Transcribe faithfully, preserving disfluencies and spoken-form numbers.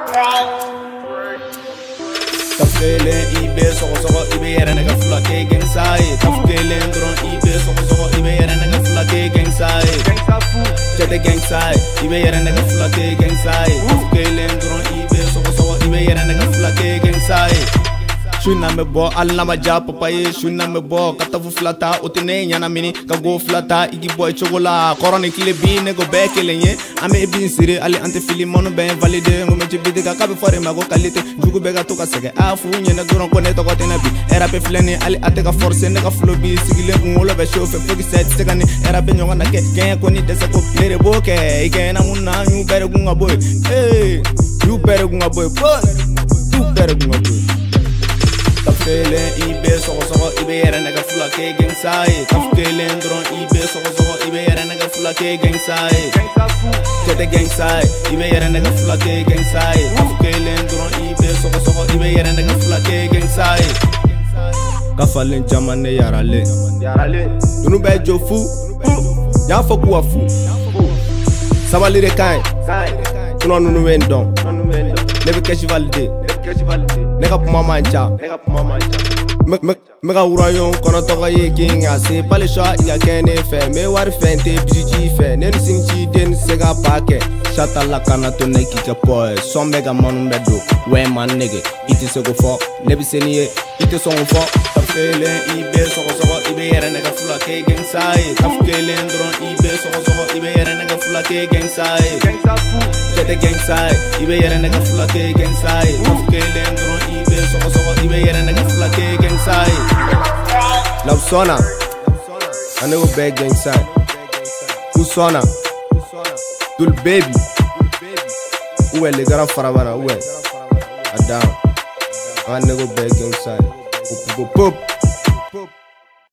Tafkelen ibe sogo sogo ibe yere nega fula ke gang sai. Tafkelen dron ibe sogo sogo ibe yere nega fula ke gang sai. Chete gang sai ibe yere nega fula ke gang sai. Tafkelen dron ibe sogo sogo ibe yere nega fula ke gang sai. Shuna me bo alla ma ja papaye shuna me bo katafu flata otine nyana mini ka go flata igi boy chogola korone kile bi ne go bekele nye ame bin sire ali ante fili mono ben valide ngo me jibide ka kabe fore mago kalite jugu bega to ka sege afu nye na duron ko ne to ko tena bi era pe flene ali ate ka force ne ka flow bi sigile ngolo be show fe fogi set segani era pe nyonga na ke gen ko ni desa ko lere boke ike na munna you better gunga boy hey you better gunga boy boy you better gunga boy. Tafkelen ibe sogo sogo ibe yere nega fula ke gang sai. Tafkelen dron ibe sogo sogo ibe yere nega fula ke gang sai. Chete gang sai ibe yere nega fula ke gang sai. Tafkelen dron ibe sogo sogo ibe yere nega fula ke gang sai. Kafalen jamane yarale yarale dunu be jofu ya foku afu sabali de kai tuno nunu wendon lebe keshi valide nega puma mancha mega urayon kono toga ye kinga se pale sha ya kene fe me war fente biji fe nen singchi den sega pake shata la kana to neki ka boy so mega manu medo we man nigga iti sego fo lebi seniye iti songo fo. Tafkelen ibe sogo sogo ibe yere nega fula ke gang sai. Tafkelen dron ibe sogo sogo ibe yere nega fula ke gang sai. Chete gang sai ibe yere nega fula ke gang sai. Tafkelen dron ibe sogo sogo ibe yere nega fula ke gang sai. Love sona I never beg gang sai. Who sona Dul baby Uwe le garan farabana uwe Adam I never beg gang sai. Pop pop pop.